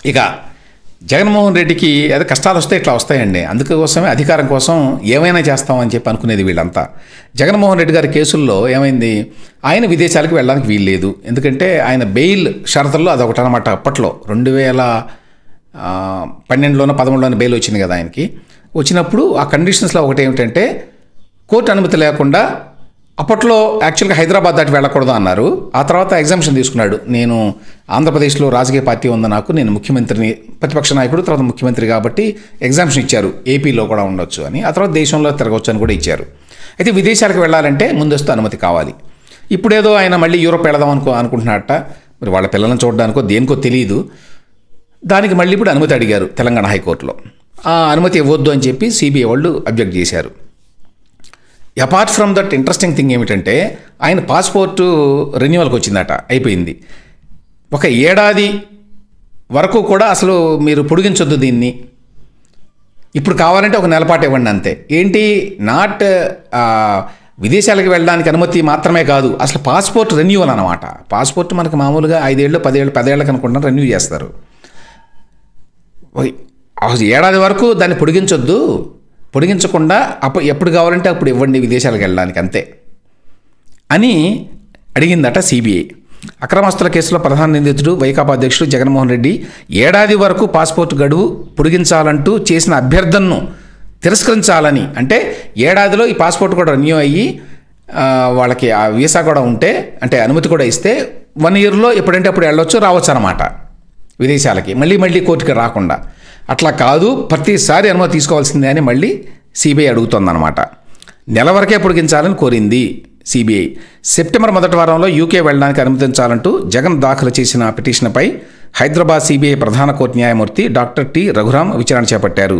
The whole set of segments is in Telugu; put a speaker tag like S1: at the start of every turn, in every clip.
S1: ఇక జగన్మోహన్ రెడ్డికి అదే కష్టాలు వస్తే ఇట్లా వస్తాయండి. అందుకోసమే అధికారం కోసం ఏమైనా చేస్తామని చెప్పి అనుకునేది వీళ్ళంతా. జగన్మోహన్ రెడ్డి గారి కేసుల్లో ఏమైంది, ఆయన విదేశాలకు వెళ్ళడానికి వీల్లేదు. ఎందుకంటే ఆయన బెయిల్ షరతుల్లో అదొకటి అనమాట. అప్పట్లో 2012లోనో 2013లోనో బెయిల్ వచ్చింది కదా ఆయనకి. వచ్చినప్పుడు ఆ కండిషన్స్లో ఒకటి ఏమిటంటే కోర్టు అనుమతి లేకుండా అప్పట్లో యాక్చువల్గా హైదరాబాద్ దాటి వెళ్ళకూడదు అన్నారు. ఆ తర్వాత ఎగ్జామ్షన్ తీసుకున్నాడు. నేను ఆంధ్రప్రదేశ్లో రాజకీయ పార్టీ ఉంది, నేను ముఖ్యమంత్రిని, ప్రతిపక్ష నాయకుడు, తర్వాత ముఖ్యమంత్రి కాబట్టి ఎగ్జామ్షన్ ఇచ్చారు, ఏపీలో కూడా ఉండొచ్చు అని. ఆ తర్వాత దేశంలో తిరగవచ్చు అని కూడా ఇచ్చారు. అయితే విదేశాలకు వెళ్ళాలంటే ముందస్తు అనుమతి కావాలి. ఇప్పుడేదో ఆయన మళ్ళీ యూరోప్ వెళదాం అనుకుంటున్నట్ట, మరి వాళ్ళ పిల్లలను చూడడానికో దేనికో తెలియదు. దానికి మళ్ళీ ఇప్పుడు అనుమతి అడిగారు తెలంగాణ హైకోర్టులో. ఆ అనుమతి ఇవ్వద్దు అని చెప్పి సిబిఐ వాళ్ళు అబ్జెక్ట్ చేశారు. Apart from that interesting thing ఏమిటంటే ఆయన పాస్పోర్టు రెన్యువల్కి వచ్చిందట, అయిపోయింది. ఒక ఏడాది వరకు కూడా అసలు మీరు పొడిగించొద్దు దీన్ని, ఇప్పుడు కావాలంటే ఒక నెలపాటు ఇవ్వండి అంతే. ఏంటి, నాట్ విదేశాలకు వెళ్ళడానికి అనుమతి మాత్రమే కాదు, అసలు పాస్పోర్ట్ రెన్యువల్ అనమాట. పాస్పోర్ట్ మనకు మామూలుగా 5 ఏళ్ళు 10 ఏళ్ళకి అనుకుంటాం రెన్యూ చేస్తారు. ఏడాది వరకు దాన్ని పొడిగించొద్దు, పొడిగించకుండా ఎప్పుడు కావాలంటే అప్పుడు ఇవ్వండి విదేశాలకు వెళ్ళడానికి అంతే అని అడిగిందట సిబిఐ. అక్రమస్తుల కేసులో ప్రధాన నిందితుడు వైకాపా అధ్యక్షుడు జగన్మోహన్ రెడ్డి ఏడాది వరకు పాస్పోర్ట్ గడువు పొడిగించాలంటూ చేసిన అభ్యర్థనను తిరస్కరించాలని, అంటే ఏడాదిలో ఈ పాస్పోర్ట్ కూడా రెన్యూ అయ్యి వాళ్ళకి ఆ వీసా కూడా ఉంటే, అంటే అనుమతి కూడా ఇస్తే 1 ఇయర్లో ఎప్పుడంటే అప్పుడు వెళ్ళొచ్చు రావచ్చు అన్నమాట విదేశాలకి, మళ్ళీ కోర్టుకి రాకుండా. అట్లా కాదు, ప్రతిసారి అనుమతి తీసుకోవాల్సిందే అని మళ్ళీ సిబిఐ అడుగుతోందన్నమాట. నెల వరకే పొడిగించాలని కోరింది సిబిఐ. సెప్టెంబర్ మొదటి వారంలో యూకే వెళ్ళడానికి అనుమతించాలంటూ జగన్ దాఖలు చేసిన పిటిషన్పై హైదరాబాద్ సిబిఐ ప్రధాన కోర్టు న్యాయమూర్తి డాక్టర్ టి రఘురామ్ విచారణ చేపట్టారు.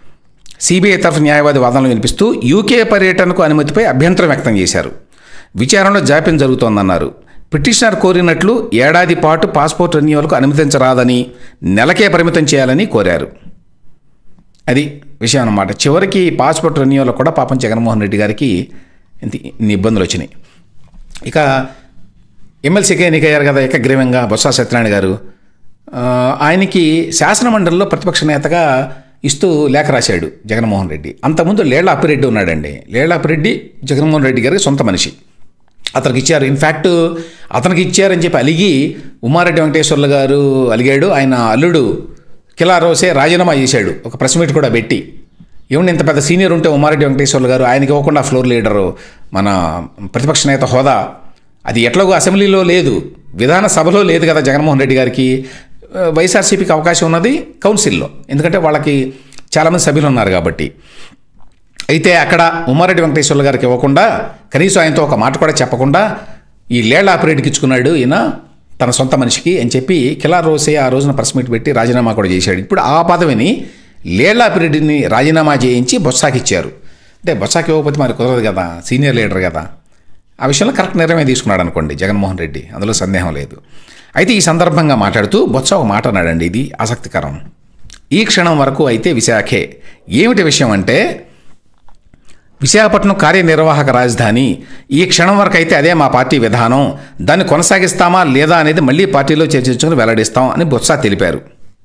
S1: సిబిఐ తరఫు న్యాయవాది వాదనలు వినిపిస్తూ యూకే పర్యటనకు అనుమతిపై అభ్యంతరం వ్యక్తం చేశారు. విచారణలో జాప్యం జరుగుతోందన్నారు. పిటిషనర్ కోరినట్లు ఏడాది పాటు పాస్పోర్ట్ రెన్యువల్కు అనుమతించరాదని, నెలకే పరిమితం చేయాలని కోరారు. అది విషయం అన్నమాట. చివరికి పాస్పోర్ట్ రెన్యువల్ కూడా పాపం జగన్మోహన్ రెడ్డి గారికి ఇన్ని ఇబ్బందులు వచ్చినాయి. ఇక ఎమ్మెల్సీగా ఎన్నికయ్యారు కదా ఏకగ్రీవంగా బొత్స సత్యనారాయణ గారు. ఆయనకి శాసనమండలిలో ప్రతిపక్ష నేతగా ఇస్తూ లేఖ రాశాడు జగన్మోహన్ రెడ్డి. అంతకుముందు లేళ్ల అప్పిరెడ్డి ఉన్నాడండి. లేళ్ల అప్పిరెడ్డి జగన్మోహన్ రెడ్డి గారికి సొంత మనిషి. అతనికి ఇచ్చారు. ఇన్ఫ్యాక్ట్ అతనికి ఇచ్చారని చెప్పి అలిగి ఉమారెడ్డి వెంకటేశ్వర్లు గారు అలిగాడు. ఆయన అల్లుడు కిలా రోసే రాజీనామా చేశాడు, ఒక ప్రెస్ మీట్ కూడా పెట్టి. ఏమంటే ఇంత పెద్ద సీనియర్ ఉంటే ఉమారెడ్డి వెంకటేశ్వర్లు గారు, ఆయనకి ఇవ్వకుండా ఫ్లోర్ లీడరు, మన ప్రతిపక్ష నేత హోదా అది ఎట్లాగో అసెంబ్లీలో లేదు, విధాన సభలో లేదు కదా జగన్మోహన్ రెడ్డి గారికి. వైఎస్ఆర్సీపీకి అవకాశం ఉన్నది కౌన్సిల్లో, ఎందుకంటే వాళ్ళకి చాలామంది సభ్యులు ఉన్నారు కాబట్టి. అయితే అక్కడ ఉమారెడ్డి వెంకటేశ్వర్లు గారికి ఇవ్వకుండా, కనీసం ఆయనతో ఒక మాట కూడా చెప్పకుండా ఈ లేళ్ల ఆపరేట్కి ఇచ్చుకున్నాడు ఈయన తన సొంత మనిషికి అని చెప్పి కిలా రోసే ఆ రోజున ప్రెస్ మీట్ పెట్టి రాజీనామా కూడా చేశాడు. ఇప్పుడు ఆ పదవిని లేళ్ల ఆపరేట్ని రాజీనామా చేయించి బొత్సాకి ఇచ్చారు. అంటే బొత్సాకి ఇవ్వకపోతే మరి కుదరదు కదా, సీనియర్ లీడర్ కదా. ఆ విషయంలో కరెక్ట్ నిర్ణయమే తీసుకున్నాడు అనుకోండి జగన్మోహన్ రెడ్డి, అందులో సందేహం లేదు. అయితే ఈ సందర్భంగా మాట్లాడుతూ బొత్స ఒక మాట అన్నాడండి, ఇది ఆసక్తికరం. ఈ క్షణం వరకు అయితే విశాఖే. ఏమిటి విషయం అంటే, విశాఖపట్నం కార్యనిర్వాహక రాజధాని, ఈ క్షణం వరకు అయితే అదే మా పార్టీ విధానం, దాన్ని కొనసాగిస్తామా లేదా అనేది మళ్ళీ పార్టీలో చర్చించుకుని వెల్లడిస్తాం అని బొత్స తెలిపారు.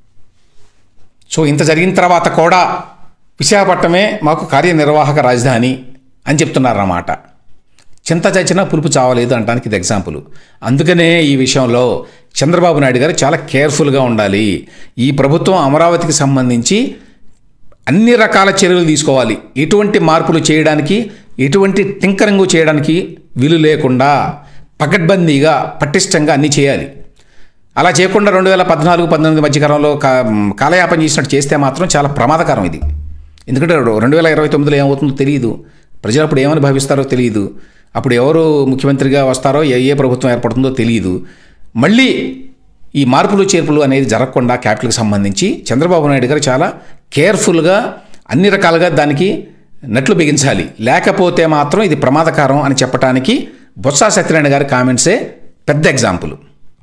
S1: సో ఇంత జరిగిన తర్వాత కూడా విశాఖపట్నమే మాకు కార్యనిర్వాహక రాజధాని అని చెప్తున్నారన్నమాట. చింత చచ్చినా పులుపు చావలేదు అనడానికి ఇది ఎగ్జాంపుల్. అందుకనే ఈ విషయంలో చంద్రబాబు నాయుడు గారు చాలా కేర్ఫుల్గా ఉండాలి. ఈ ప్రభుత్వం అమరావతికి సంబంధించి అన్ని రకాల చర్యలు తీసుకోవాలి. ఎటువంటి మార్పులు చేయడానికి, ఎటువంటి టింకరింగ్ చేయడానికి వీలు లేకుండా పకడ్బందీగా పటిష్టంగా అన్నీ చేయాలి. అలా చేయకుండా 2014-19 మధ్యకాలంలో కాలయాపన చేసినట్టు చేస్తే మాత్రం చాలా ప్రమాదకరం ఇది. ఎందుకంటే 2029లో ఏమవుతుందో తెలియదు, ప్రజలు అప్పుడు ఏమని భావిస్తారో తెలియదు, అప్పుడు ఎవరు ముఖ్యమంత్రిగా వస్తారో, ఏ ప్రభుత్వం ఏర్పడుతుందో తెలియదు. మళ్ళీ ఈ మార్పులు చేర్పులు అనేది జరగకుండా క్యాపిటల్కి సంబంధించి చంద్రబాబు నాయుడు గారు చాలా కేర్ఫుల్గా అన్ని రకాలుగా దానికి నట్లు బిగించాలి. లేకపోతే మాత్రం ఇది ప్రమాదకరం అని చెప్పడానికి బొత్స సత్యనారాయణ గారి కామెంట్సే పెద్ద ఎగ్జాంపుల్.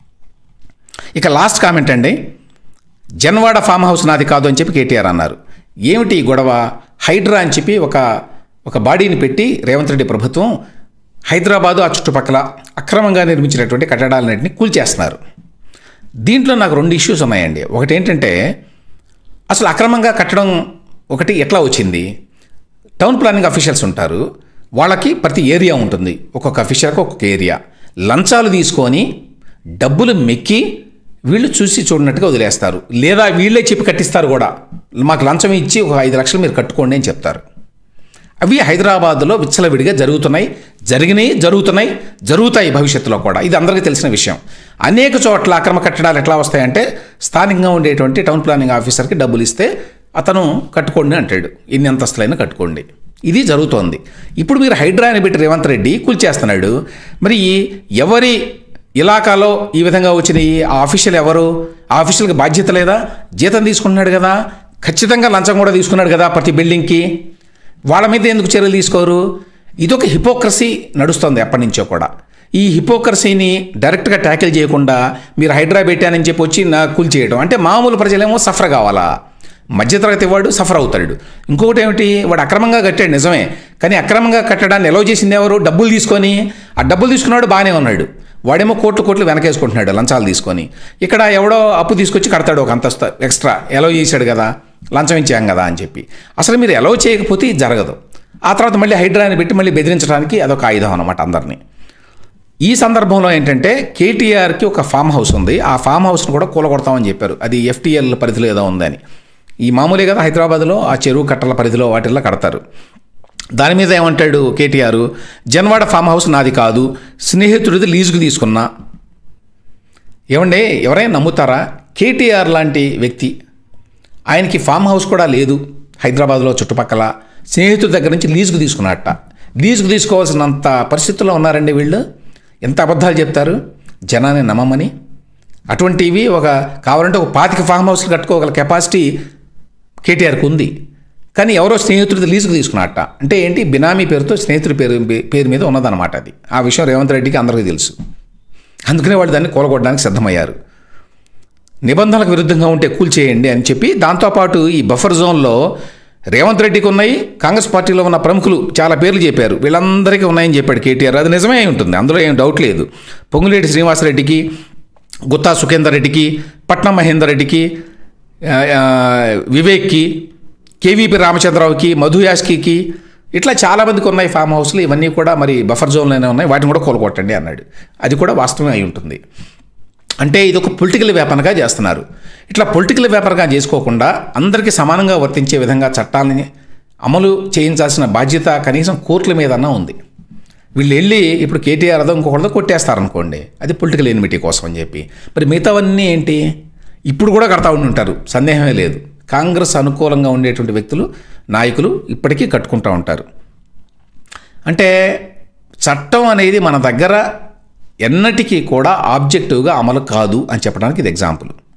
S1: ఇక లాస్ట్ కామెంట్ అండి, జన్వాడ ఫామ్ హౌస్ నాది కాదు అని చెప్పి కేటీఆర్ అన్నారు. ఏమిటి గొడవ? హైడ్రా అని చెప్పి ఒక బాడీని పెట్టి రేవంత్ రెడ్డి ప్రభుత్వం హైదరాబాదు ఆ చుట్టుపక్కల అక్రమంగా నిర్మించినటువంటి కట్టడాలన్నింటినీ కూల్చేస్తున్నారు. దీంట్లో నాకు 2 ఇష్యూస్ ఉన్నాయండి. ఒకటి ఏంటంటే అసలు అక్రమంగా కట్టడం ఒకటి ఎట్లా వచ్చింది? టౌన్ ప్లానింగ్ అఫీషియల్స్ ఉంటారు, వాళ్ళకి ప్రతి ఏరియా ఉంటుంది, ఒక్కొక్క అఫీషియల్కి ఒక్కొక్క ఏరియా. లంచాలు తీసుకొని డబ్బులు మెక్కి వీళ్ళు చూసి చూడనట్టుగా వదిలేస్తారు, లేదా వీళ్ళే చెప్పి కట్టిస్తారు కూడా. మాకు లంచం ఇచ్చి ఒక 5 లక్షలు మీరు కట్టుకోండి అని చెప్తారు. అవి హైదరాబాద్లో విచ్చలవిడిగా జరుగుతాయి భవిష్యత్తులో కూడా. ఇది అందరికీ తెలిసిన విషయం. అనేక చోట్ల అక్రమ కట్టడాలు ఎట్లా వస్తాయంటే స్థానికంగా ఉండేటువంటి టౌన్ ప్లానింగ్ ఆఫీసర్కి డబ్బులు ఇస్తే అతను కట్టుకోండి అంటాడు, ఎన్ని అంతస్తులైనా కట్టుకోండి. ఇది జరుగుతోంది. ఇప్పుడు మీరు హైడ్రాని పెట్టి రేవంత్ రెడ్డి కూల్చేస్తున్నాడు. మరి ఎవరి ఇలాకాలో ఈ విధంగా వచ్చినాయి? ఆ ఆఫీషియల్ ఎవరు? ఆ ఆఫీషియల్కి బాధ్యత లేదా? జీతం తీసుకుంటున్నాడు కదా, ఖచ్చితంగా లంచం కూడా తీసుకున్నాడు కదా ప్రతి బిల్డింగ్కి. వాళ్ళ మీద ఎందుకు చర్యలు తీసుకోరు? ఇదొక హిపోక్రసీ నడుస్తుంది ఎప్పటి నుంచో కూడా. ఈ హిపోక్రసీని డైరెక్ట్గా ట్యాకిల్ చేయకుండా మీరు హైడ్రా పెట్టానని చెప్పి వచ్చి కూల్చేయడం అంటే మామూలు ప్రజలేమో సఫర్ కావాలా? మధ్యతరగతి వాడు సఫర్ అవుతాడు. ఇంకొకటి ఏమిటి, వాడు అక్రమంగా కట్టాడు నిజమే, కానీ అక్రమంగా కట్టడాన్ని ఎలో చేసింది ఎవరు? డబ్బులు తీసుకొని. ఆ డబ్బులు తీసుకున్నాడు బాగానే ఉన్నాడు, వాడేమో కోట్లు వెనకేసుకుంటున్నాడు లంచాలు తీసుకొని. ఇక్కడ ఎవడో అప్పు తీసుకొచ్చి కడతాడు ఒక అంతస్తు ఎక్స్ట్రా, ఎలో చేశాడు కదా, లంచం ఇచ్చాం కదా అని చెప్పి. అసలు మీరు ఎలో చేయకపోతే ఇది జరగదు. ఆ తర్వాత మళ్ళీ హైడ్రాని పెట్టి మళ్ళీ బెదిరించడానికి అదొక ఆయుధం అన్నమాట అందరినీ. ఈ సందర్భంలో ఏంటంటే కేటీఆర్కి ఒక ఫామ్ హౌస్ ఉంది, ఆ ఫామ్ హౌస్ను కూడా కూలగొడతామని చెప్పారు. అది FTL పరిధిలో ఏదో ఉందని. ఈ మామూలే కదా హైదరాబాద్లో ఆ చెరువు కట్టల పరిధిలో వాటిల్లో కడతారు. దాని మీద ఏమంటాడు కేటీఆర్, జన్వాడ ఫామ్ హౌస్ నాది కాదు, స్నేహితుడిది లీజుకు తీసుకున్నా. ఏమండే, ఎవరైనా నమ్ముతారా? కేటీఆర్ లాంటి వ్యక్తి, ఆయనకి ఫామ్ హౌస్ కూడా లేదు హైదరాబాద్లో చుట్టుపక్కల, స్నేహితుడి దగ్గర నుంచి లీజుకు తీసుకున్నట్ట. లీజుకు తీసుకోవాల్సినంత పరిస్థితుల్లో ఉన్నారండి వీళ్ళు. ఎంత అబద్ధాలు చెప్తారు జనాన్ని నమ్మమని. అటువంటివి కావాలంటే ఒక 25 ఫామ్ హౌస్లు కట్టుకోగల కెపాసిటీ కేటీఆర్కి ఉంది. కానీ ఎవరో స్నేహితుడిది లీజుకు తీసుకున్నట్ట. అంటే ఏంటి? బినామీ పేరుతో స్నేహితుడి పేరు మీద ఉన్నదన్నమాట అది. ఆ విషయం రేవంత్ రెడ్డికి అందరికీ తెలుసు. అందుకనే వాళ్ళు దాన్ని కూలగొట్టడానికి సిద్ధమయ్యారు. నిబంధనలకు విరుద్ధంగా ఉంటే కూల్చేయండి అని చెప్పి. దాంతోపాటు ఈ బఫర్ జోన్లో రేవంత్ రెడ్డికి ఉన్నాయి, కాంగ్రెస్ పార్టీలో ఉన్న ప్రముఖులు చాలా పేర్లు చెప్పారు, వీళ్ళందరికీ ఉన్నాయని చెప్పాడు కేటీఆర్. అది నిజమే అయి ఉంటుంది, అందులో ఏం డౌట్ లేదు. పొంగులేటి శ్రీనివాసరెడ్డికి, గుత్తా సుఖేందర్ రెడ్డికి, పట్నం మహేందర్ రెడ్డికి, వివేక్కి, కేవీపీ రామచంద్రరావుకి, మధు యాష్కి, ఇట్లా చాలామందికి ఉన్నాయి ఫామ్ హౌస్లు. ఇవన్నీ కూడా మరి బఫర్ జోన్లోనే ఉన్నాయి, వాటిని కూడా కూలగొట్టండి అన్నాడు. అది కూడా వాస్తవమే అయి ఉంటుంది. అంటే ఇది ఒక పొలిటికల్ వ్యాపారంగా చేస్తున్నారు. ఇట్లా పొలిటికల్ వ్యాపారంగా చేసుకోకుండా అందరికీ సమానంగా వర్తించే విధంగా చట్టాలని అమలు చేయించాల్సిన బాధ్యత కనీసం కోర్టుల మీదన్నా ఉంది. వీళ్ళు వెళ్ళి ఇప్పుడు కేటీఆర్ అదో ఇంకొకరితో కొట్టేస్తారనుకోండి, అది పొలిటికల్ ఎనిమిటీ కోసం అని చెప్పి. మరి మిగతావన్నీ ఏంటి? ఇప్పుడు కూడా కడతా ఉంటారు, సందేహమే లేదు. కాంగ్రెస్ అనుకూలంగా ఉండేటువంటి వ్యక్తులు, నాయకులు ఇప్పటికీ కట్టుకుంటూ ఉంటారు. అంటే చట్టం అనేది మన దగ్గర ఎన్నటికీ కూడా ఆబ్జెక్టివ్గా అమలు కాదు అని చెప్పడానికి ఇది ఎగ్జాంపుల్.